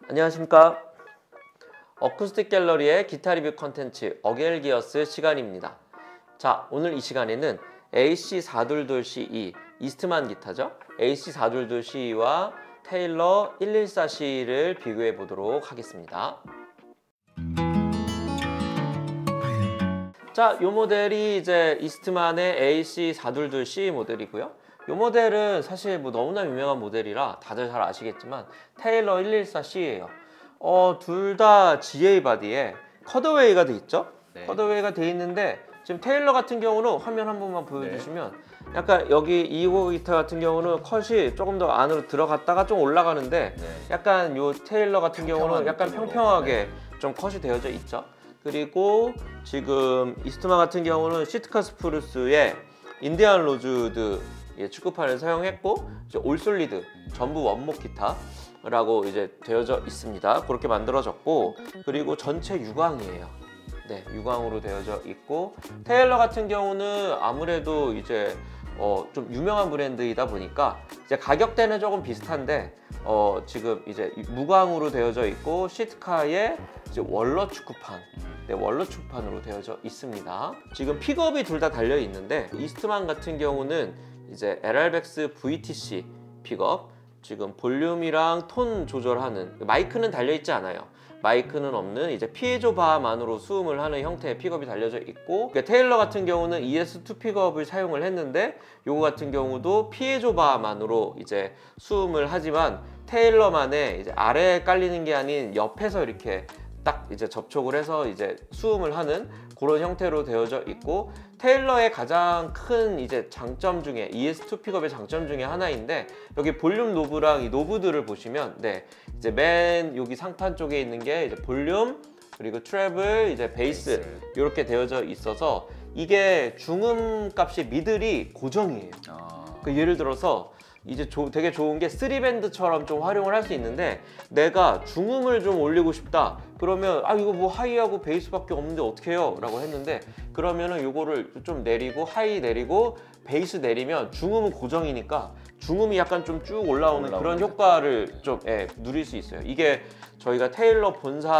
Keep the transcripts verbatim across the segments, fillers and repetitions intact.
안녕하십니까. 어쿠스틱 갤러리의 기타 리뷰 컨텐츠 어게일기어스 시간입니다. 자, 오늘 이 시간에는 에이씨 사이이이 씨이 이스트만 기타죠. 에이씨 사이이이 씨이와 테일러 일일사 씨이를 비교해 보도록 하겠습니다. 자, 이 모델이 이제 이스트만의 에이씨 사이이이 씨이 모델이고요. 이 모델은 사실 뭐 너무나 유명한 모델이라 다들 잘 아시겠지만 테일러 일일사 씨이예요. 어, 둘 다 지에이 바디에 컷어웨이가 돼 있죠. 네. 컷어웨이가 돼 있는데 지금 테일러 같은 경우는 화면 한 번만 보여주시면 네. 약간 여기 이호 기타 같은 경우는 컷이 조금 더 안으로 들어갔다가 좀 올라가는데 네. 약간 요 테일러 같은 경우는 약간 느낌으로. 평평하게 네. 좀 컷이 되어져 있죠. 그리고 지금 이스트만 같은 경우는 시트카 스프루스의 인디안 로즈우드 축구판을 사용했고 이제 올솔리드 전부 원목 기타라고 이제 되어져 있습니다. 그렇게 만들어졌고 그리고 전체 유광이에요. 네, 유광으로 되어져 있고 테일러 같은 경우는 아무래도 이제 어, 좀 유명한 브랜드이다 보니까 이제 가격대는 조금 비슷한데 어, 지금 이제 무광으로 되어져 있고 시트카에 이제 월러 축구판 네, 월러 축구판으로 되어져 있습니다. 지금 픽업이 둘 다 달려 있는데 이스트만 같은 경우는 이제 엘알백스 브이티씨 픽업, 지금 볼륨이랑 톤 조절하는 마이크는 달려 있지 않아요. 마이크는 없는 이제 피에조 바만으로 수음을 하는 형태의 픽업이 달려져 있고 그러니까 테일러 같은 경우는 이에스투 픽업을 사용을 했는데 요거 같은 경우도 피에조 바만으로 이제 수음을 하지만 테일러만의 이제 아래에 깔리는 게 아닌 옆에서 이렇게 딱 이제 접촉을 해서 이제 수음을 하는 그런 형태로 되어져 있고 테일러의 가장 큰 이제 장점 중에 이에스투 픽업의 장점 중에 하나인데 여기 볼륨 노브랑 이 노브들을 보시면 네 이제 맨 여기 상판 쪽에 있는 게 이제 볼륨 그리고 트래블 이제 베이스 이렇게 되어져 있어서 이게 중음 값이 미들이 고정이에요. 아... 그 예를 들어서 이제 조, 되게 좋은 게 쓰리밴드처럼 좀 활용을 할 수 있는데 내가 중음을 좀 올리고 싶다 그러면 아 이거 뭐 하이하고 베이스밖에 없는데 어떻게 해요? 라고 했는데 그러면은 요거를 좀 내리고 하이 내리고 베이스 내리면 중음은 고정이니까 중음이 약간 좀 쭉 올라오는 그런 효과를 좀 예, 누릴 수 있어요. 이게 저희가 테일러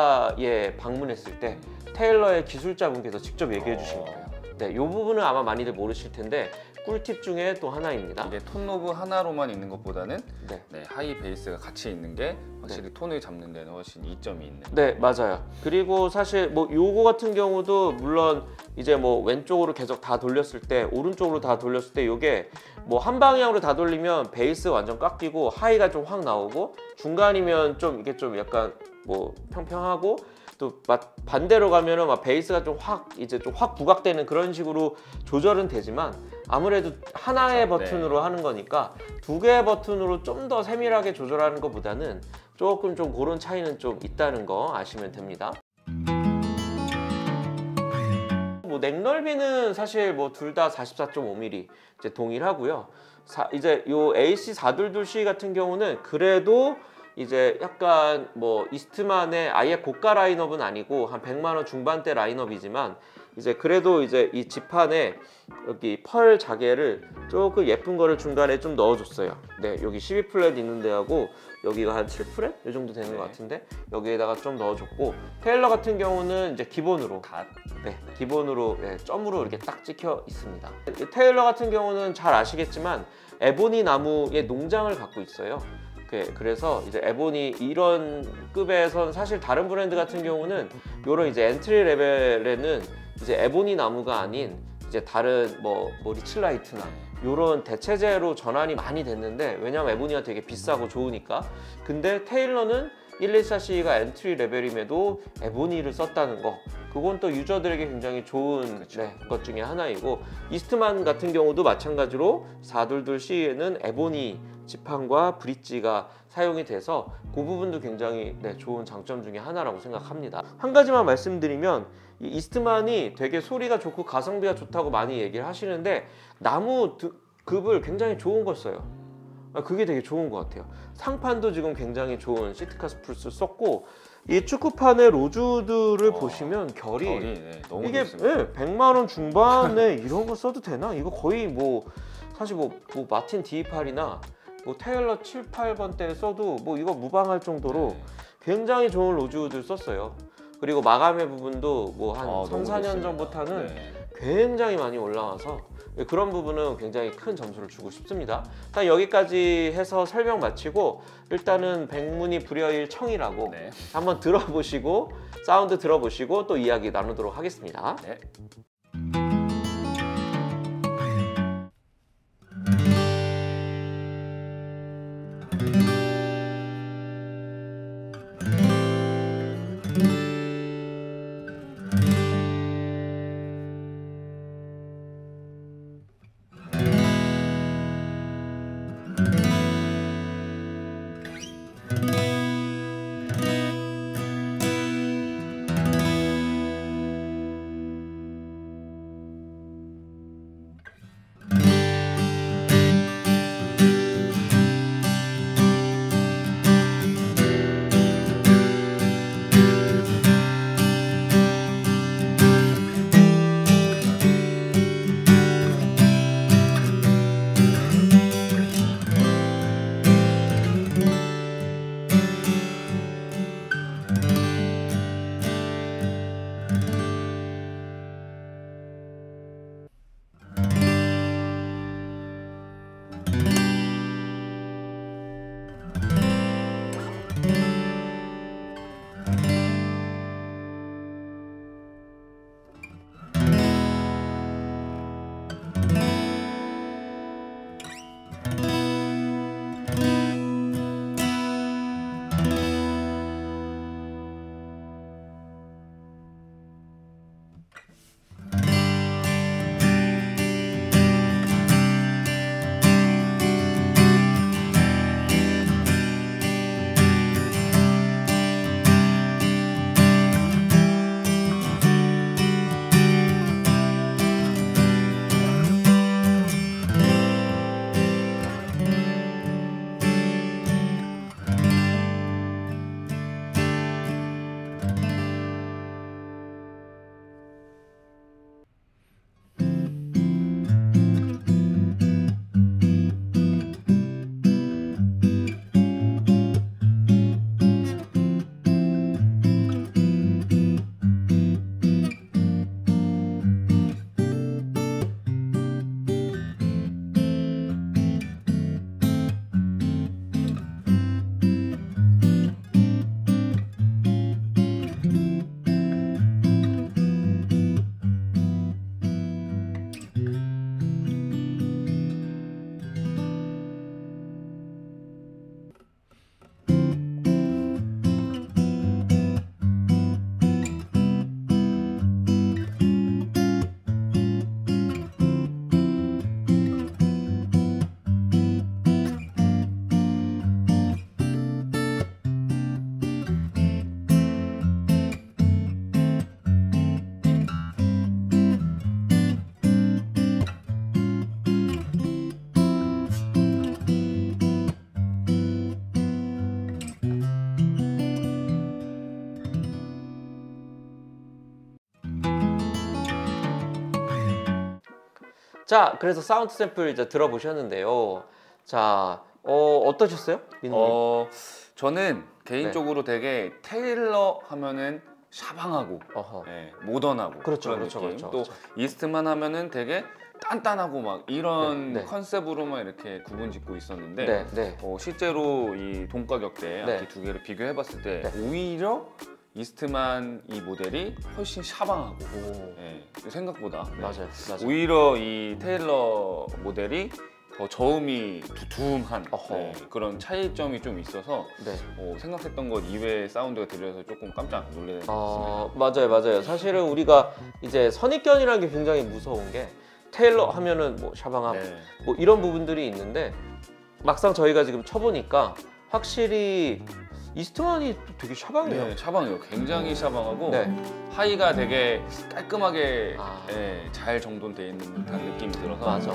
본사에 방문했을 때 테일러의 기술자분께서 직접 얘기해 주신 거예요. 네, 이 부분은 아마 많이들 모르실 텐데 꿀팁 중에 또 하나입니다. 이게 톤 노브 하나로만 있는 것보다는 네. 네, 하이 베이스가 같이 있는 게 확실히 네. 톤을 잡는 데는 훨씬 이점이 있는. 네, 맞아요. 그리고 사실 뭐 요거 같은 경우도 물론 이제 뭐 왼쪽으로 계속 다 돌렸을 때 오른쪽으로 다 돌렸을 때 요게 뭐 한 방향으로 다 돌리면 베이스 완전 깎이고 하이가 좀 확 나오고 중간이면 좀 이게 좀 약간 뭐 평평하고 또 반대로 가면은 막 베이스가 좀 확 이제 좀 확 부각되는 그런 식으로 조절은 되지만 아무래도 하나의 버튼으로 네. 하는 거니까 두 개의 버튼으로 좀 더 세밀하게 조절하는 것보다는 조금 좀 그런 차이는 좀 있다는 거 아시면 됩니다. 뭐 넥 넓이는 사실 뭐 둘 다 사십사 점 오 밀리미터 이제 동일하고요. 사, 이제 요 에이씨 사이이이 씨이 같은 경우는 그래도 이제 약간 뭐 이스트만의 아예 고가 라인업은 아니고 한 백만 원 중반대 라인업이지만 이제 그래도 이제 이 지판에 여기 펄 자개를 조금 예쁜 거를 중간에 좀 넣어줬어요. 네, 여기 십이 플랫 있는 데하고 여기가 한 칠 플랫? 이 정도 되는 것 같은데 여기에다가 좀 넣어줬고 테일러 같은 경우는 이제 기본으로 갓, 네, 기본으로 네, 점으로 이렇게 딱 찍혀 있습니다. 테일러 같은 경우는 잘 아시겠지만 에보니 나무의 농장을 갖고 있어요. 그래서 이제 에보니 이런 급에선 사실 다른 브랜드 같은 경우는 요런 이제 엔트리 레벨에는 이제 에보니 나무가 아닌 이제 다른 뭐, 뭐 리칠라이트나 요런 대체재로 전환이 많이 됐는데 왜냐면 에보니가 되게 비싸고 좋으니까 근데 테일러는 일일사 씨이가 엔트리 레벨임에도 에보니를 썼다는 거 그건 또 유저들에게 굉장히 좋은 네, 것 중에 하나이고 이스트만 같은 경우도 마찬가지로 사이이이 씨이에는 에보니 지판과 브릿지가 사용이 돼서 그 부분도 굉장히 네, 좋은 장점 중에 하나라고 생각합니다. 한 가지만 말씀드리면 이 이스트만이 되게 소리가 좋고 가성비가 좋다고 많이 얘기를 하시는데 나무 급을 굉장히 좋은 걸 써요. 그게 되게 좋은 것 같아요. 상판도 지금 굉장히 좋은 시트카 스프루스 썼고 이 축구판의 로즈우드를 어, 보시면 결이, 결이 네, 너무 이게 네, 백만 원 중반에 이런 거 써도 되나? 이거 거의 뭐 사실 뭐, 뭐 마틴 디 이십팔이나 뭐 테일러 칠, 팔 번대 써도 뭐 이거 무방할 정도로 네. 굉장히 좋은 로즈우드를 썼어요. 그리고 마감의 부분도 뭐 한 아, 삼, 너무 사 년 좋습니다. 전부터는 네. 굉장히 많이 올라와서 그런 부분은 굉장히 큰 점수를 주고 싶습니다. 자, 여기까지 해서 설명 마치고 일단은 백문이 불여일 청이라고 네. 한번 들어보시고 사운드 들어보시고 또 이야기 나누도록 하겠습니다. 네. 자, 그래서 사운드 샘플 이제 들어보셨는데요. 자, 어, 어떠셨어요? 민호님? 어, 저는 개인적으로 되게 테일러 하면은 샤방하고 어허. 예, 모던하고 그렇죠, 그런 그렇죠, 느낌. 그렇죠, 또 그렇죠. 이스트만 하면은 되게 단단하고 막 이런 네, 네. 컨셉으로만 이렇게 구분짓고 있었는데 네, 네. 어, 실제로 이 동가격대 네. 악기 두 개를 비교해봤을 때 네. 오히려 이스트만 이 모델이 훨씬 샤방하고 오. 예, 생각보다 네. 맞아요, 맞아요. 오히려 이 테일러 모델이 더 저음이 두툼한 어허. 네, 그런 차이점이 좀 있어서 네. 어, 생각했던 것 이외의 사운드가 들려서 조금 깜짝 놀랐습니다. 어, 맞아요, 맞아요. 사실은 우리가 이제 선입견이라는 게 굉장히 무서운 게 테일러 하면은 뭐 샤방함 네. 뭐 이런 부분들이 있는데 막상 저희가 지금 쳐보니까 확실히 이스트만이 또 되게 샤방해요. 네, 샤방이요. 굉장히 샤방하고 네. 하이가 되게 깔끔하게 아. 예, 잘 정돈되어 있는 듯한 느낌이 들어서 맞아.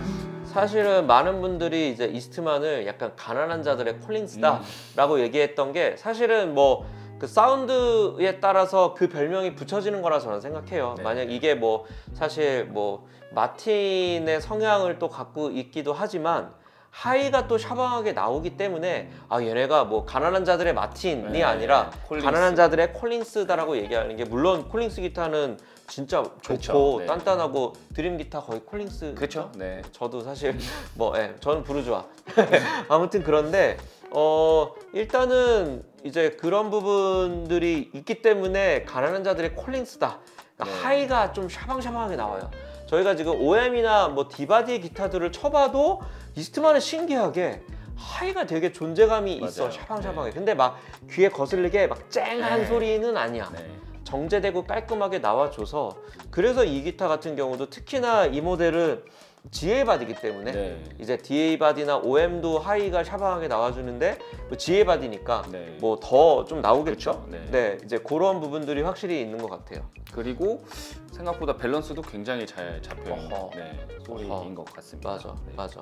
사실은 많은 분들이 이제 이스트만을 약간 가난한 자들의 콜링스다라고 음. 얘기했던 게 사실은 뭐 그 사운드에 따라서 그 별명이 붙여지는 거라 저는 생각해요. 네. 만약 이게 뭐 사실 뭐 마틴의 성향을 또 갖고 있기도 하지만 하이가 또 샤방하게 나오기 때문에 아 얘네가 뭐 가난한 자들의 마틴이 네, 아니라 콜린스. 가난한 자들의 콜린스다라고 얘기하는 게 물론 콜린스 기타는 진짜 좋고 그쵸, 네. 단단하고 드림 기타 거의 콜린스. 그렇죠. 네. 저도 사실 뭐 예, 저는 부르주아. 아무튼 그런데 어 일단은 이제 그런 부분들이 있기 때문에 가난한 자들의 콜린스다. 그러니까 네. 하이가 좀 샤방샤방하게 나와요. 저희가 지금 오엠이나 뭐 디바디의 기타들을 쳐봐도 이스트만은 신기하게 하이가 되게 존재감이 있어. 맞아요. 샤방샤방하게. 네. 근데 막 귀에 거슬리게 막 쨍한 네. 소리는 아니야. 네. 정제되고 깔끔하게 나와줘서 그래서 이 기타 같은 경우도 특히나 이 모델은 지에이 바디이기 때문에 네. 이제 디에이 바디나 오엠도 하이가 샤방하게 나와주는데 뭐 지에이 바디니까 네. 뭐 더 좀 나오겠죠. 그쵸, 네. 네, 이제 그런 부분들이 확실히 있는 것 같아요. 그리고 생각보다 밸런스도 굉장히 잘 잡혀 있는 어허. 네, 소리인 어허. 것 같습니다. 맞아, 네. 맞아.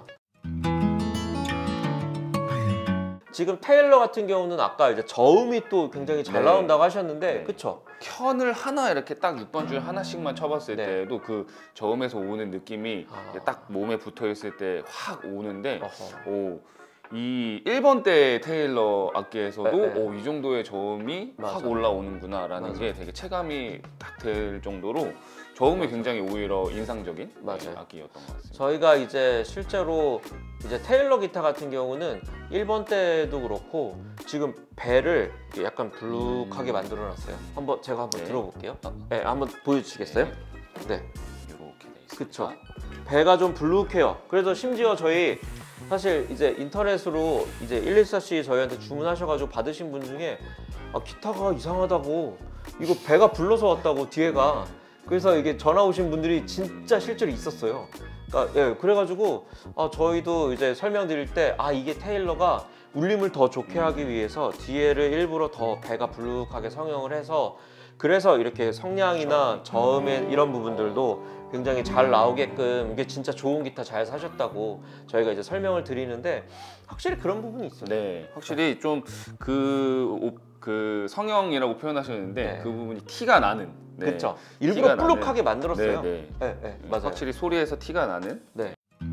지금 테일러 같은 경우는 아까 이제 저음이 또 굉장히 잘 네. 나온다고 하셨는데, 네. 그쵸? 켠을 하나 이렇게 딱 육 번 줄 하나씩만 쳐봤을 네. 때도 그 저음에서 오는 느낌이 아. 딱 몸에 붙어 있을 때 확 오는데 어허. 오, 이 일 번 때 테일러 악기에서도 네, 네. 오, 이 정도의 저음이 맞아. 확 올라오는구나 라는 맞아. 게 되게 체감이 딱 될 정도로 저음이 굉장히 오히려 인상적인 맞아요. 네, 악기였던 것 같습니다. 저희가 이제 실제로 이제 테일러 기타 같은 경우는 일 번 때도 그렇고 지금 배를 약간 블룩하게 음. 만들어놨어요. 한번 제가 한번 네. 들어볼게요. 네, 한번 보여주시겠어요? 네, 이렇게 돼 있습니다. 그쵸. 배가 좀 블룩해요. 그래서 심지어 저희 사실 이제 인터넷으로 이제 일일사 씨 저희한테 주문하셔가지고 받으신 분 중에 아, 기타가 이상하다고 이거 배가 불러서 왔다고 뒤에가 그래서 이게 전화 오신 분들이 진짜 실제로 있었어요. 그러니까 예, 그래가지고 아, 저희도 이제 설명드릴 때 아 이게 테일러가 울림을 더 좋게 하기 위해서 뒤에를 일부러 더 배가 블룩하게 성형을 해서 그래서 이렇게 성량이나 저음의 이런 부분들도 굉장히 잘 나오게끔 이게 진짜 좋은 기타 잘 사셨다고 저희가 이제 설명을 드리는데 확실히 그런 부분이 있어요. 네, 확실히 좀 그 그 성형이라고 표현하셨는데 네. 그 부분이 티가 나는. 네. 그렇죠. 일부러 티가 블룩하게 나는. 만들었어요. 네, 네. 네, 네, 맞아요. 확실히 소리에서 티가 나는. 네.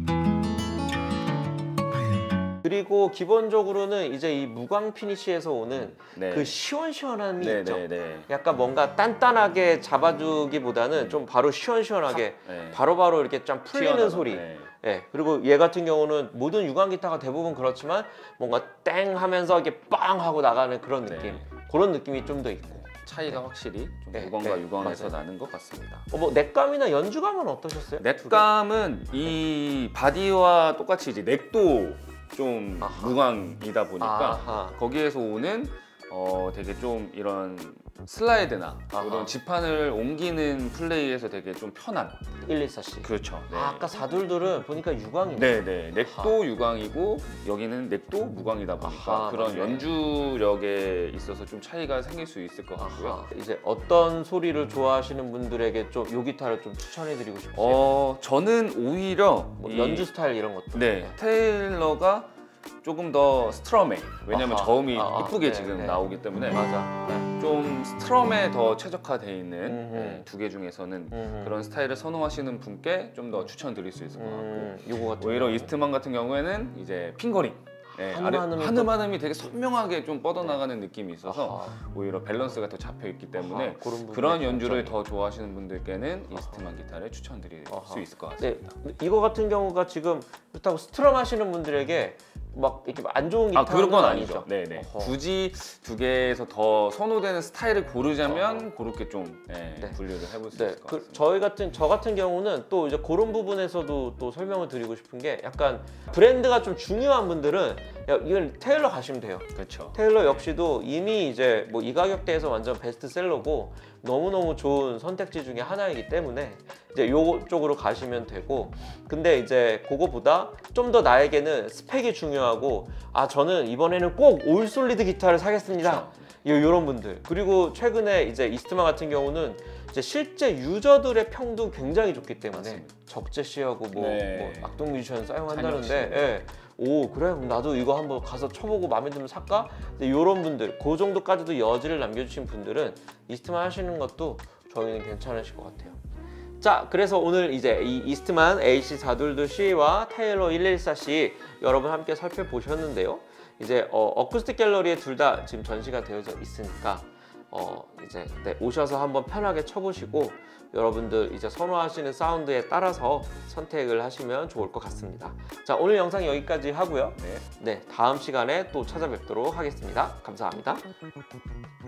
그리고 기본적으로는 이제 이 무광 피니시에서 오는 네. 그 시원시원함이 네, 있죠. 네, 네. 약간 뭔가 단단하게 잡아주기보다는 좀 바로 시원시원하게 네. 바로바로 이렇게 좀 풀리는 튀어나가. 소리. 네. 예, 그리고 얘 같은 경우는 모든 유광 기타가 대부분 그렇지만 뭔가 땡 하면서 이렇게 빵 하고 나가는 그런 느낌. 네. 그런 느낌이 좀 더 있고. 차이가 확실히 좀 네, 무광과 네, 유광에서 맞아요. 나는 것 같습니다. 어, 뭐 넥감이나 연주감은 어떠셨어요? 넥감은 이 바디와 똑같이 이제 넥도 좀 아하. 무광이다 보니까 아하. 거기에서 오는 어 되게 좀 이런 슬라이드나 아하. 이런 지판을 옮기는 플레이에서 되게 좀 편한. 일일사 씨. 그렇죠. 네. 아, 아까 사둘둘은 보니까 유광이네. 네네 넥도 유광이고 여기는 넥도 무광이다 보니까 아하, 그런 맞네. 연주력에 있어서 좀 차이가 생길 수 있을 것 같고요. 아하. 이제 어떤 소리를 좋아하시는 분들에게 좀 요 기타를 좀 추천해드리고 싶으세요? 어 저는 오히려 뭐 이- 연주 스타일 이런 것도. 네 테일러가 조금 더 스트럼에 왜냐면 아하. 저음이 아, 아, 이쁘게 네, 지금 네. 나오기 때문에 맞아. 네. 좀 스트럼에 더 최적화되어 있는 음흠. 네, 두 개 중에서는 음흠. 그런 스타일을 선호하시는 분께 좀 더 추천드릴 수 있을 것 같고 음, 요거 같은 오히려 경우는. 이스트만 같은 경우에는 이제 핑거링 네, 한음 아래- 한음이 한음 또- 한음이 되게 선명하게 좀 뻗어나가는 느낌이 있어서 아하. 오히려 밸런스가 더 잡혀 있기 때문에 아하, 그런 부분에 그런 연주를 장점이. 더 좋아하시는 분들께는 아하. 이스트만 기타를 추천드릴 아하. 수 있을 것 네, 같습니다. 이거 같은 경우가 지금 그렇다고 스트럼 하시는 분들에게 막 이렇게 안 좋은 기타 아 그런 건 아니죠. 네네. 어허. 굳이 두 개에서 더 선호되는 스타일을 고르자면 그렇게 좀 네, 네. 분류를 해볼 수 네, 있을 것 그 같습니다. 저희 같은 저 같은 경우는 또 이제 그런 부분에서도 또 설명을 드리고 싶은 게 약간 브랜드가 좀 중요한 분들은 야, 이건 테일러 가시면 돼요. 그렇죠. 테일러 역시도 이미 이제 뭐 이 가격대에서 완전 베스트셀러고 너무너무 좋은 선택지 중에 하나이기 때문에 이제 요 쪽으로 가시면 되고 근데 이제 그거보다 좀 더 나에게는 스펙이 중요하고 아 저는 이번에는 꼭 올 솔리드 기타를 사겠습니다. 요 요런 분들 그리고 최근에 이제 이스트만 같은 경우는 이제 실제 유저들의 평도 굉장히 좋기 때문에 맞습니다. 적재시하고 뭐, 네. 뭐 악동 뮤지션 사용한다는데 찬혁 씨. 예. 오 그래 그럼 나도 이거 한번 가서 쳐보고 마음에 들면 살까? 이런 분들 그 정도까지도 여지를 남겨주신 분들은 이스트만 하시는 것도 저희는 괜찮으실 것 같아요. 자, 그래서 오늘 이제 이 이스트만 에이씨 사백이십이 씨와 테일러 일일사 씨 여러분 함께 살펴보셨는데요. 이제 어, 어쿠스틱 갤러리에 둘 다 지금 전시가 되어져 있으니까 어, 이제 네, 오셔서 한번 편하게 쳐보시고 여러분들 이제 선호하시는 사운드에 따라서 선택을 하시면 좋을 것 같습니다. 자, 오늘 영상 여기까지 하고요. 네. 네, 다음 시간에 또 찾아뵙도록 하겠습니다. 감사합니다.